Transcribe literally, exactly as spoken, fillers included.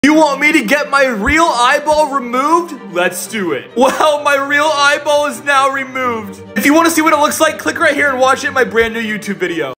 You want me to get my real eyeball removed? Let's do it. Well, my real eyeball is now removed. If you want to see what it looks like, click right here and watch it in my brand new YouTube video.